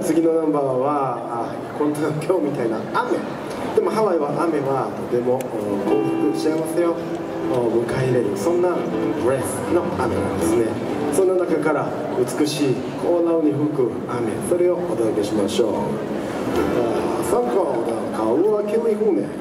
次のナンバーは今日みたいな雨。でもハワイは雨はとても幸福幸せを迎え入れる、そんなブレスの雨なんですね。その中から美しいコーナーに吹く雨、それをお届けしましょう。参加だカウアキリフネ。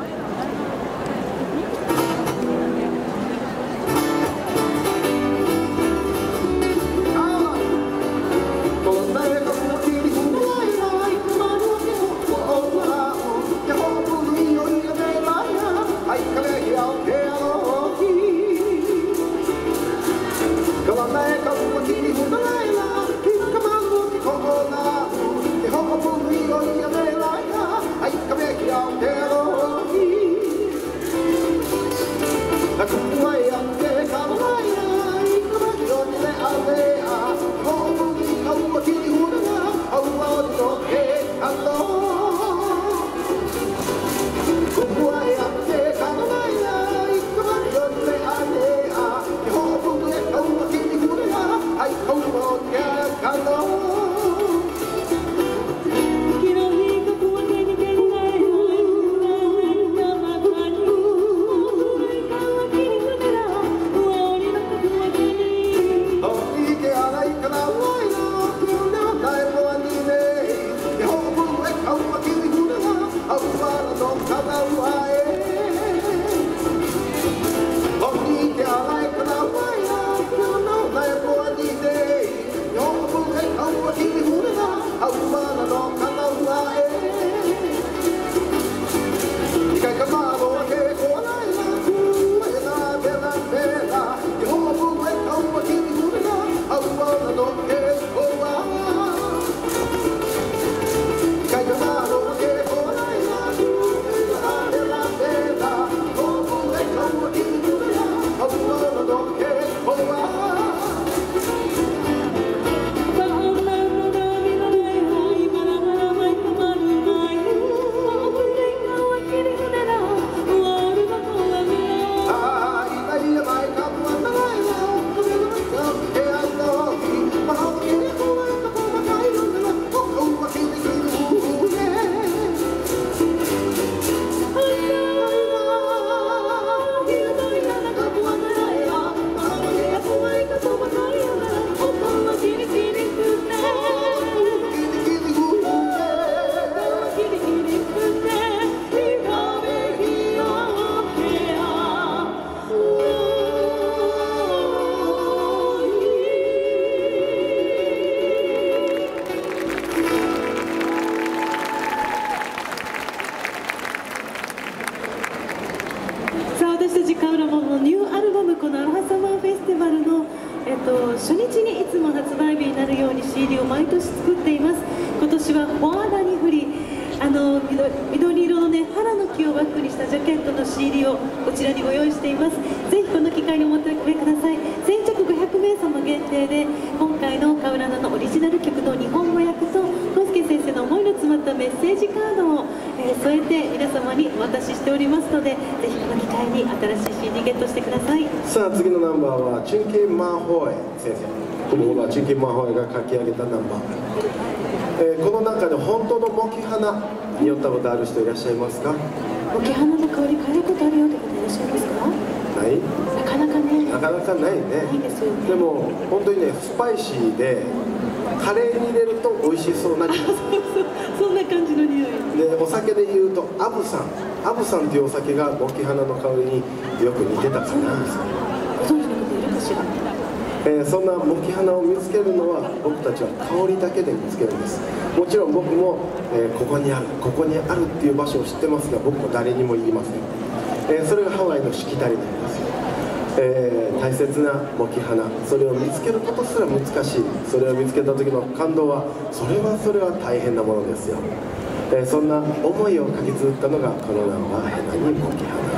初日にいつも発売日になるように CD を毎年作っています。今年はフォアラに振り、緑色のね原の木をバックにしたジャケットの CD をこちらにご用意しています。ぜひこの機会にお求めください。先着500名様限定で今回のカウラナのオリジナル曲の日本語訳と康介先生の思いの詰まったメッセージカードを、添えて皆様にお渡ししておりますので、ぜひこの機会に新しい CD ゲットしてください。 さあ次のナンバーはチンキンマーホーエ先生、このチンキンマーホーエが書き上げたナンバー、この中で本当のモキ花に寄ったことある人いらっしゃいますか？ モキ花の香り嗅いだことあるよって方いらっしゃいますか？ ない？ なかなかね。 なかなかないね。 ないですよね。 でも本当にねスパイシーでカレーに入れると美味しそうな匂い。 そんな感じの匂いでお酒で言うとアブさんっていうお酒がモキ花の香りによく似てたかな。 ご存知の方いるかしら？ そんなモキ花を見つけるのは僕たちは香りだけで見つけるんです。もちろん僕も、ここにあるっていう場所を知ってますが、僕も誰にも言いません。それがハワイのしきたりなんですよ。大切なモキ花、それを見つけることすら難しい。それを見つけた時の感動はそれは大変なものですよ。そんな思いを書き綴ったのがこのナンバー「ヘナにモキ花」。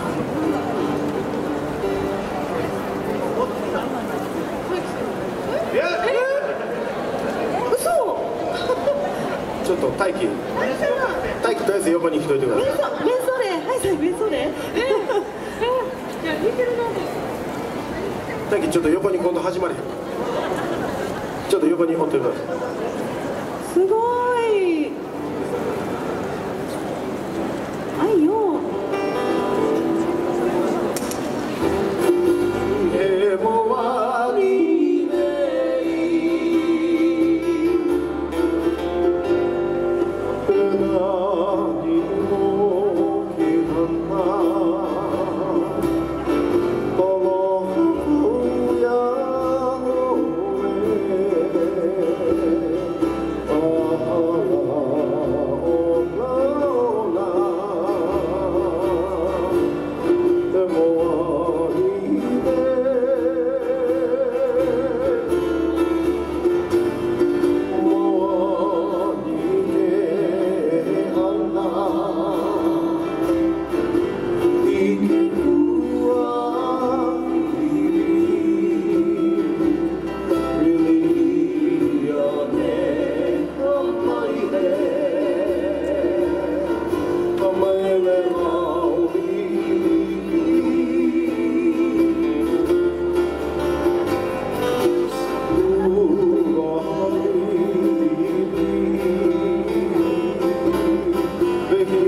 ちょっと大輝とりあえず横に来といてください。 メンソレ、はいさん、メンソレ。いや、似てるな。 大輝ちょっと横に今度始まれへん。ちょっと横におってください。 すごい。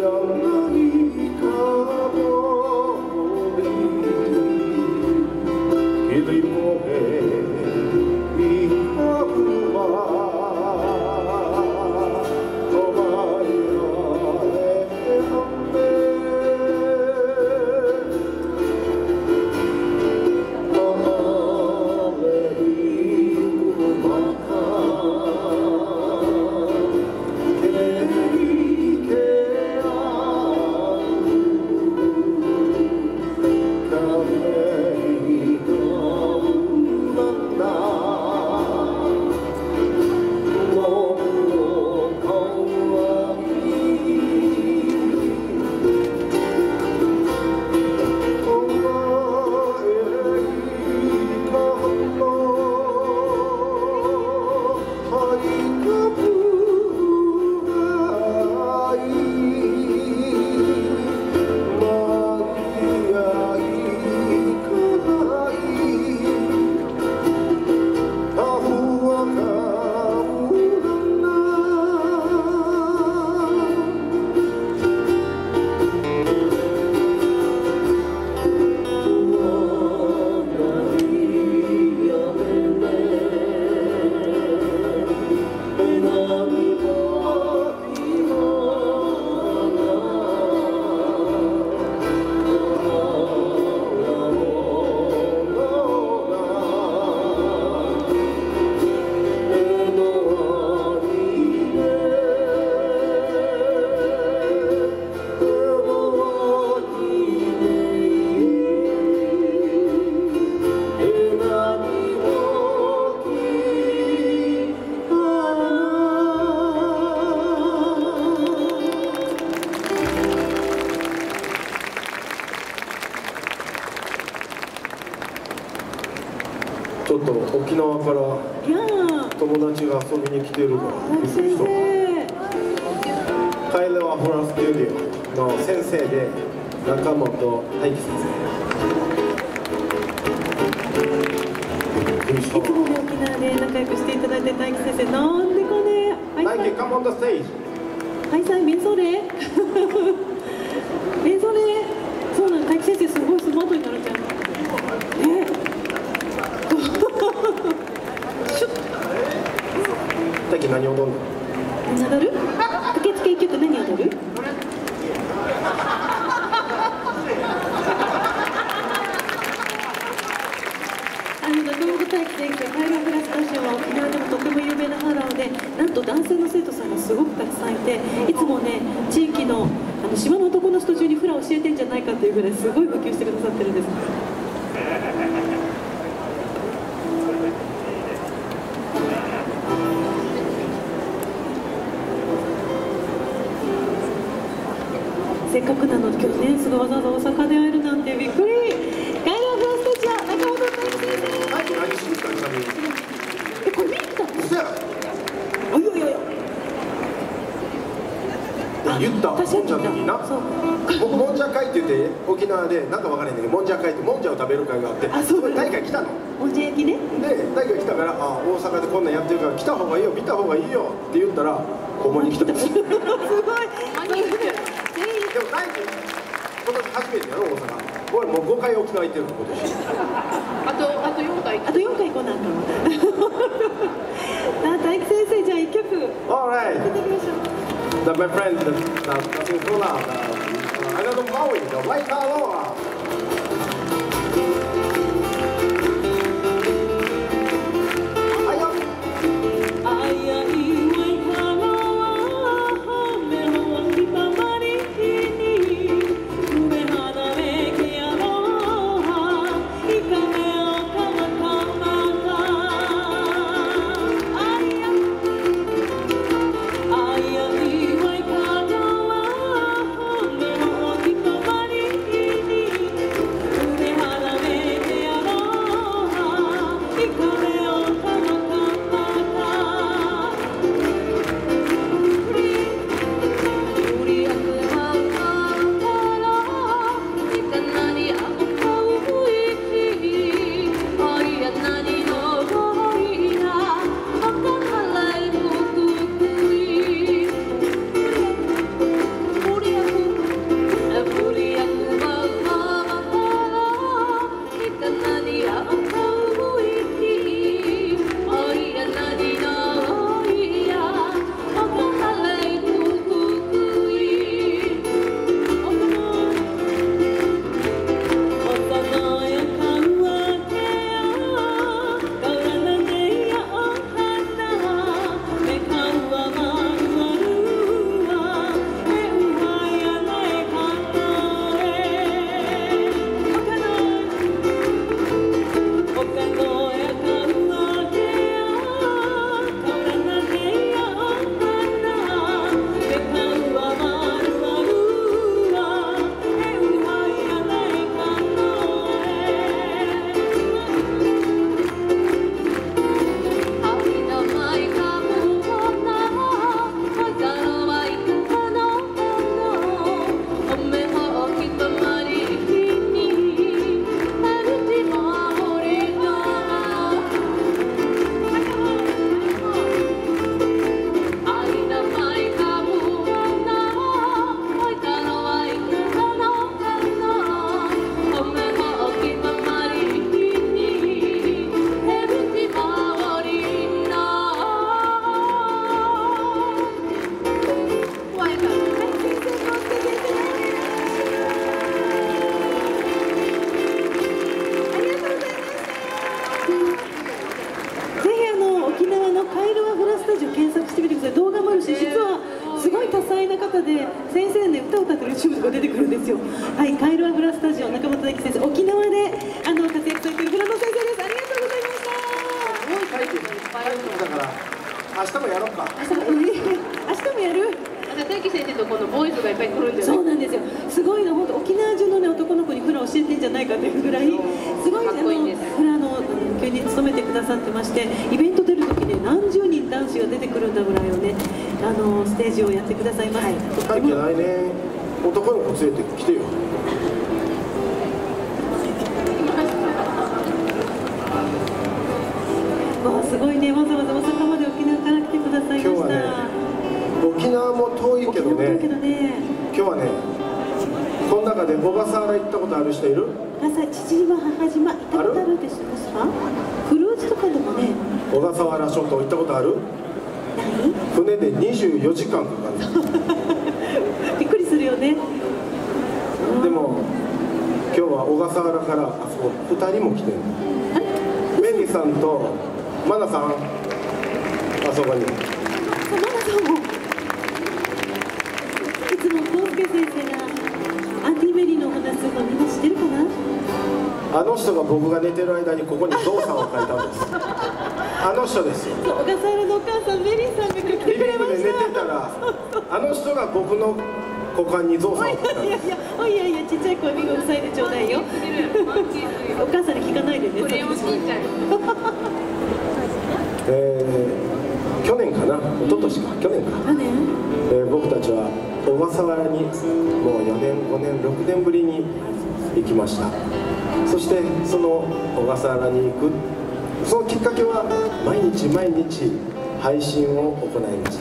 ちょっと沖縄から友達が遊びに来てるからびっくりした。カエルはホラースタジオの先生で中本大輝先生。 いつもね沖縄で仲良くしていただいて大輝先生なんでかね。 大輝、come on the stage。 はいさん、メンソーレ。メンソーレ。そうなの、大輝先生すごいスマートになるじゃん。ね。 大輝何踊るの？ 何踊る？駆けつけ一曲何踊る？中本大輝先生、カエルフラスタジオは沖縄でもとても有名なハラオで、なんと男性の生徒さんがすごくたくさんいて、いつもね、地域の島の男の人中にフラを教えてんじゃないかというぐらいすごい普及してくださってるんです。せっかくなので今日ね、すごいわざわざ大阪で会えるなんてびっくり。カエルフラスタジオ中本大輝先生。 何しに来たの？ これ見に来たの？ 嘘や。 おいおいおい。 言ったもんじゃの時にな。僕もんじゃ会って言って沖縄でなんか分からへんねんけど、もんじゃ会ってもんじゃを食べる会があって、そこに大輝来たの。 もんじゃ焼きね。 で大輝来たから、あ、大阪でこんなんやってるから来た方がいいよ、見た方がいいよって言ったらここに来た。すごい。でも大輝今年初めてやろ大阪。俺もう5回沖縄行ってるの今年。 あと4回。あと4回来なんかも。大輝先生じゃあ1曲。 Alright. 歌ってみましょう。 My friend, nothing cool now. I don't know how it goes. Like Aloha. Hana 歌ってる YouTube とか出てくるんですよ。はい、カイロアフラスタジオ中本大樹先生、沖縄で活躍されているフラノ先生です。ありがとうございました。 すごいタイトルだから明日もやろうか。 明日もやる。 大樹先生とこのボーイズがいっぱい来るんじゃない？ そうなんですよ。すごいの、本当沖縄中のね男の子にフラ教えてんじゃないかというぐらいすごいフラの研に勤めてくださってまして、イベント出る時ね何十人男子が出てくるんだぐらいをねステージをやってくださいます。はい。 来年男の子連れてきてよ。 わあすごいね、わざわざ大阪まで沖縄から来てくださいました。 今日はね。沖縄も遠いけどね、今日はね、この中で小笠原行ったことある人いる？ 父島、母島、行ったことあるでしょうか？クルーズとかでもね。 小笠原諸島行ったことある？ ない？ 船で24時間かかる。 びっくりするよね。 でも、今日は小笠原からあそこ2人も来てる。メリーさんとマナさん、あそこに。 マナさんも。いつも康介先生がアンディ・メリーのお話するのみんな知ってるかな？ あの人が僕が寝てる間にここにゾウさんを描いたんです。あの人ですよ。 小笠原のお母さんメリーさんが来てくリビれました。 ングで寝てたらあの人が僕の股間にゾウさんを描いたんです。 いやちっちゃい声見がうるさいでちょうだいよ。お母さんに聞かないでね。 これをしんちゃん。 去年かな、一昨年か、去年か、僕たちは小笠原にもう4年、5年、6年ぶりに行きました。そしてその小笠原に行くそのきっかけは毎日配信を行いました。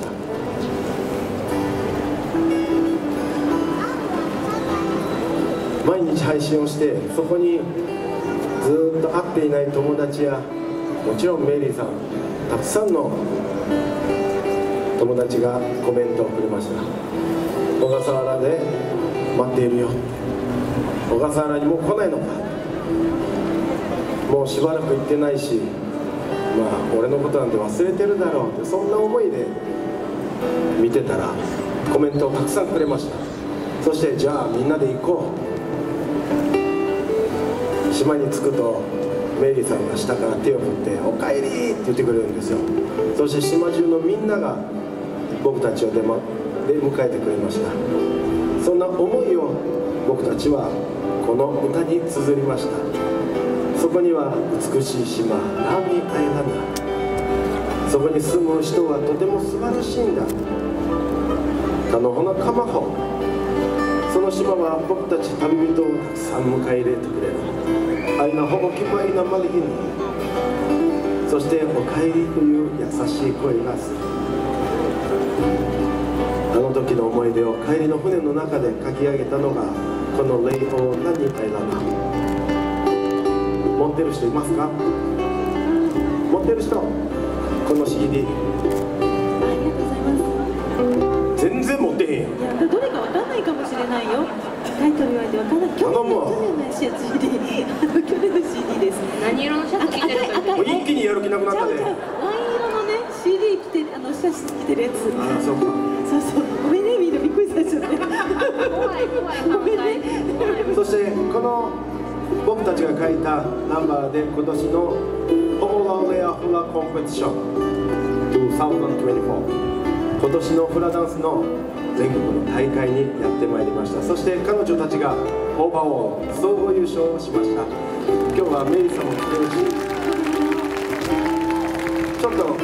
毎日配信をして、そこにずっと会っていない友達やもちろんメリーさん、たくさんの友達がコメントをくれました。小笠原で待っているよ、小笠原にもう来ないのか、もうしばらく行ってないし、まあ俺のことなんて忘れてるだろうって、そんな思いで見てたらコメントをたくさんくれました。そしてじゃあみんなで行こう。島に着くとメリーさんが下から手を振って「おかえり!」って言ってくれるんですよ。そして島中のみんなが僕たちを出迎えてくれました。そんな思いを僕たちはこの歌に綴りました。そこには美しい島ラーミーアイランド、そこに住む人はとても素晴らしいんだ。カノホナカマホ、その島は僕たち旅人をたくさん迎え入れてくれる。アイナホボキバイナマリヒン、そしておかえりという優しい声がする。あの時の思い出を帰りの船の中で書き上げたのがこのレイオーナニアイランド。持ってる人いますか？持ってる人、この CD。 ありがとうございます。 全然持ってへんやん。 いや、どれかわかんないかもしれないよ。タイトル言われてわかんない。去年の CD、去年の CD です。 何色のシャツ着てるか。 もう一気にやる気なくなったで。 ワイン色のね CD 着てシャツ着てるやつ。 ああ、そうか。 そうごめんね、みんなびっくりされちゃって。 怖いごめんね。 そしてこの僕たちが書いたナンバーで今年のオーラレアフラコンペティション2024、今年のフラダンスの全国の大会にやってまいりました。そして彼女たちがオーバーオール総合優勝をしました。今日はメリーさんも来てるし、ちょっと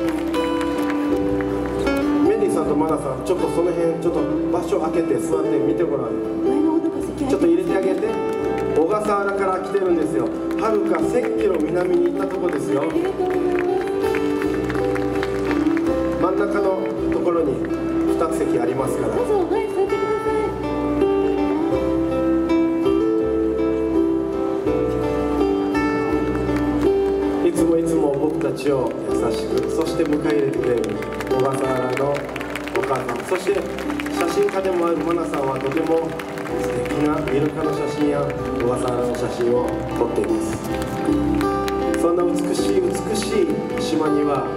メリーさんとマナさん、ちょっとその辺ちょっと場所空けて座って見てごらん。ちょっと入れてあげて。小笠原から来てるんですよ。はるか1000キロ南に行ったとこですよ。真ん中のところに2席ありますから。 どうぞお前座ってくだいつも僕たちを優しく、そして迎え入れてくれる小笠原のお母さん、そして写真家でもあるマナさんはとても素敵なイルカの写真や小笠原の写真を撮っています。そんな美しい島には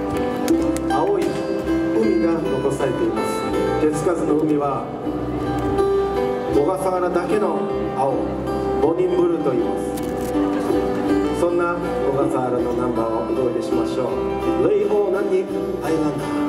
青い海が残されています。手つかずの海は笠原だけの青、ボニンブルーと言います。そんな小笠原のナンバーをお届けしましょう。レイオーナニアイランダー。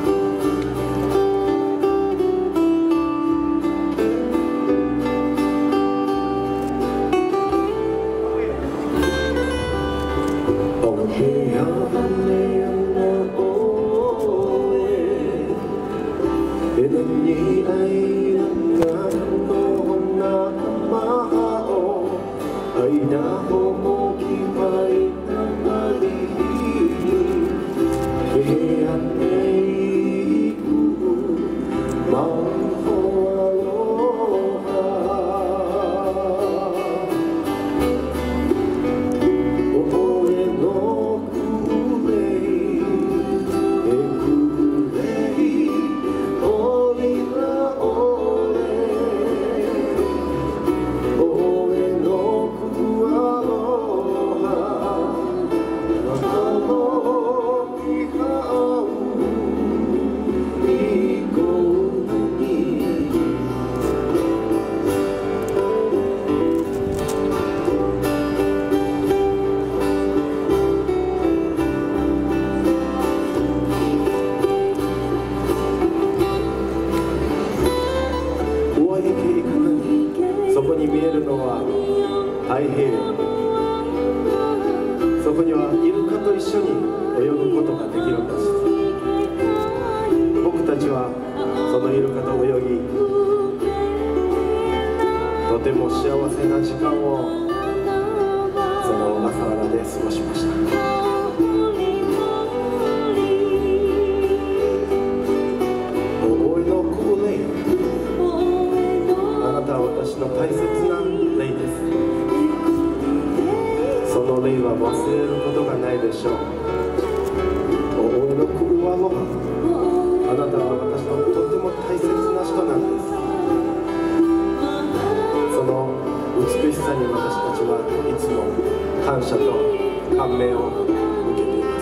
そこに見えるのは太平洋。そこにはイルカと一緒に泳ぐことができるんです。僕たちはそのイルカと泳ぎ、とても幸せな時間をその小笠原で過ごしました。私の大切な霊です。その霊は忘れることがないでしょう。大江のクルワロハ、あなたは私のとても大切な人なんです。その美しさに私たちはいつも感謝と感銘を受けています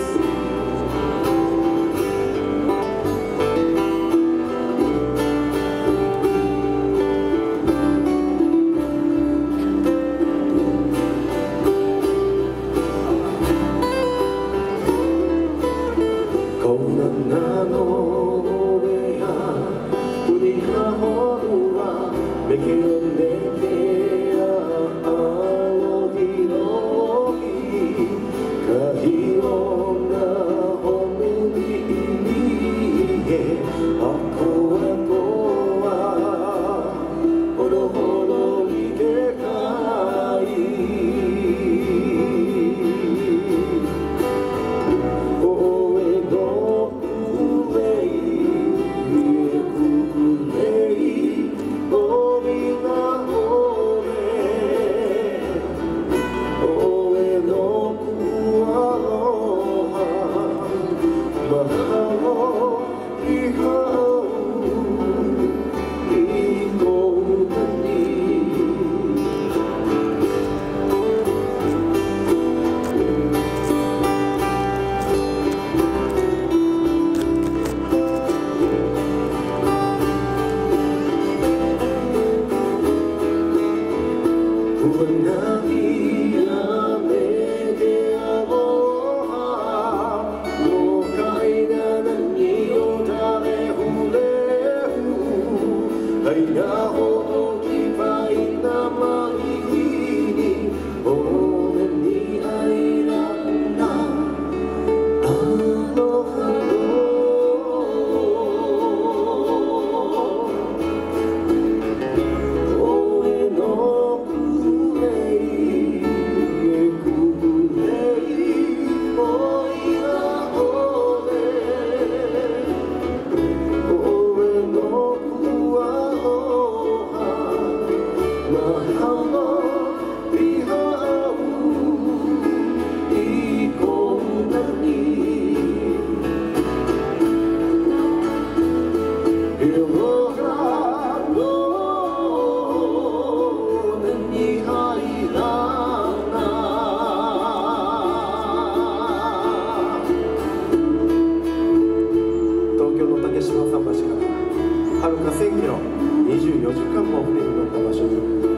。1000キロ、24時間も船に乗った場所に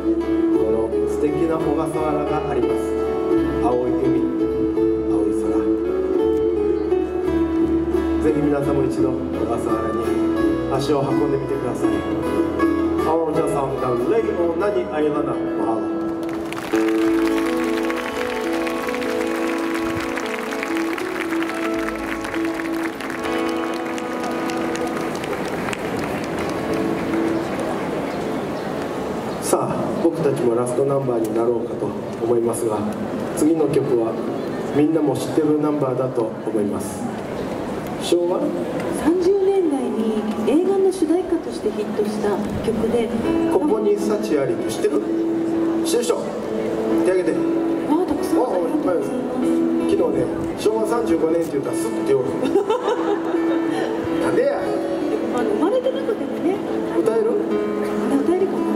な小笠原があります。青い海、青い空。ぜひ皆さんも一度小笠原に足を運んでみてください。Our Jason dan Leo Nani Ailana Mahalo。さあ、僕たちもラストナンバーになろうかと思いますが、次の曲はみんなも知ってるナンバーだと思います。昭和 30年代に映画の主題歌としてヒットした曲で、 ここに幸ありって知ってる？知ってる人手挙げて。 わあ、たくさんありがとうございます。 昨日ね、昭和35年って言ったらスッと手を振る。なんでや。 生まれてなくてもね、 歌える？ 歌えるかな。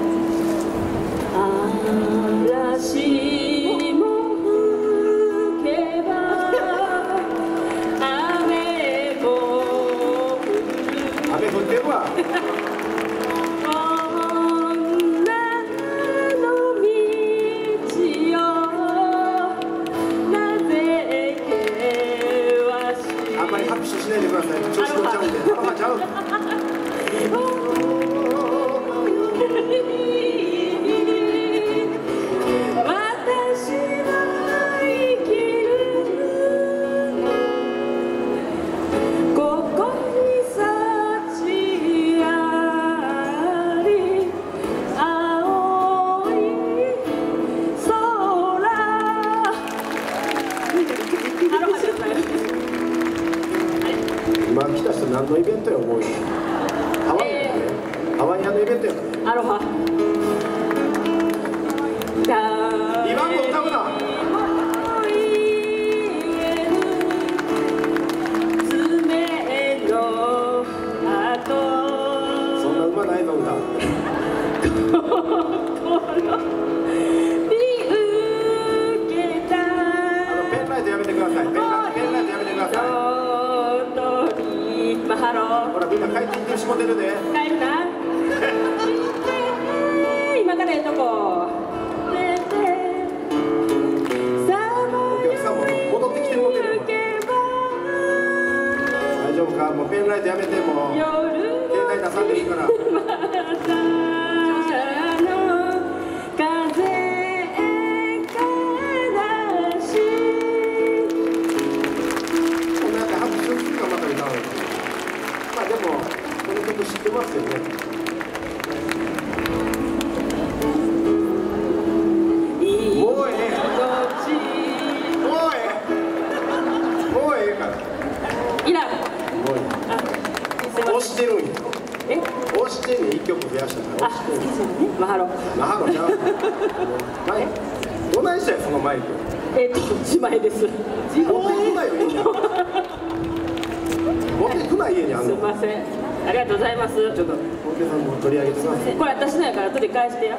嵐も吹けば雨も降る。 雨降ってるわ。 女の道よなぜ険しい。 あんまり拍手しないでください。調子乗っちゃうんで。アロハちゃう。今来た人何のイベントや思うよ。ハワイアンね。ハワイアンのイベントやから。 アロハ。 今も歌うな。そんなうまないの歌。ペンライトやめてください。ペンライトやめてください。 ハロー。 ほらみんな帰ってきてしもてるで。 帰るな。今からやっとこう。 お客さんも戻ってきてもてるよ。大丈夫か？もうペンライトやめてもう。携帯出さんでいいから。知ってますよね。もうええ。もうええ。もうええから。 いらん。 もうええ。押してるんや。押してんね、1曲増やしたから。押してんね。 マハロ。 マハロちゃう。マイク。どないしたよそのマイク。 自前です。 持ってくなよみんな。持ってくな家にあんの。 すみません。ありがとうございます。 ちょっと本家さんも取り上げてください。 これ私のやから取り返してや。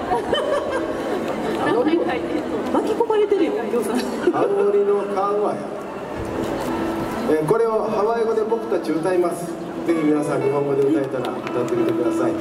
巻き込まれてるよ、りょうさん。 青森の緩和や。これをハワイ語で僕たち歌います。ぜひ皆さん日本語で歌えたら歌ってみてください。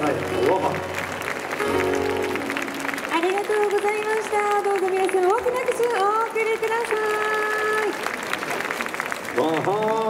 さい。わはありがとうございました。どうぞ皆さん大きな拍手をお送りください。 わは